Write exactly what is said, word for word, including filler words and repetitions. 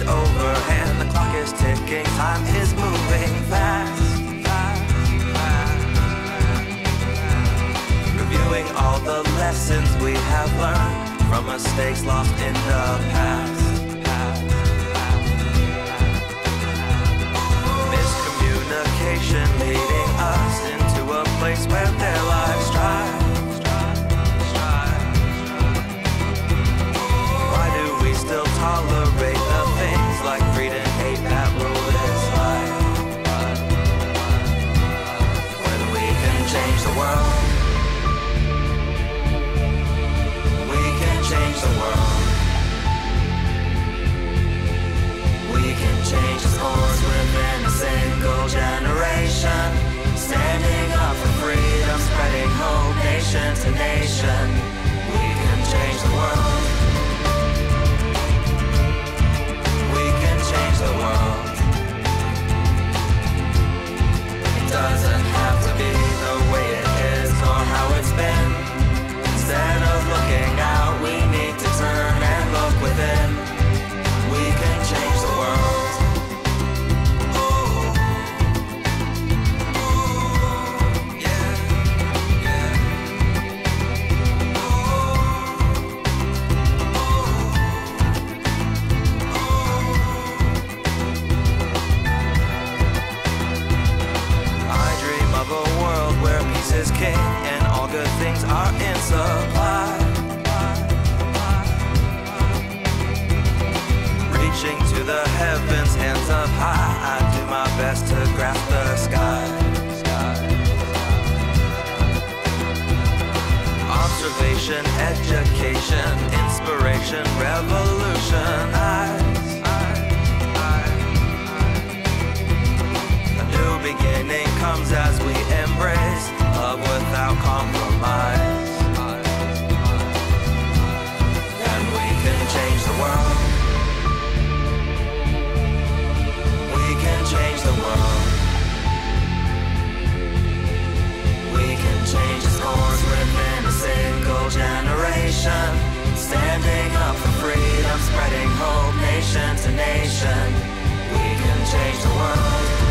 over and the clock is ticking. Time is moving fast. Reviewing all the lessons we have learned from mistakes lost in the past. Miscommunication leading us into a place where their lives strive. Why do we still tolerate the things like greed and hate that rule this life? When we can change the world, we can change the world. We can change the scores within a single generation. Standing up for freedom, spreading hope, nation to nation. We can change the world. We can change the world. It doesn't have to be the way it is or how it's been. Instead of looking out, we need to turn and look within. We can change the world. Is king and all good things are in supply. Reaching to the heavens, hands up high, I do my best to grasp the sky. Observation, education, inspiration, revolutionize. A new beginning comes as we embrace love without compromise. And we can change the world. We can change the world. We can change the scores within a single generation. Standing up for freedom, spreading hope, nation to nation. We can change the world.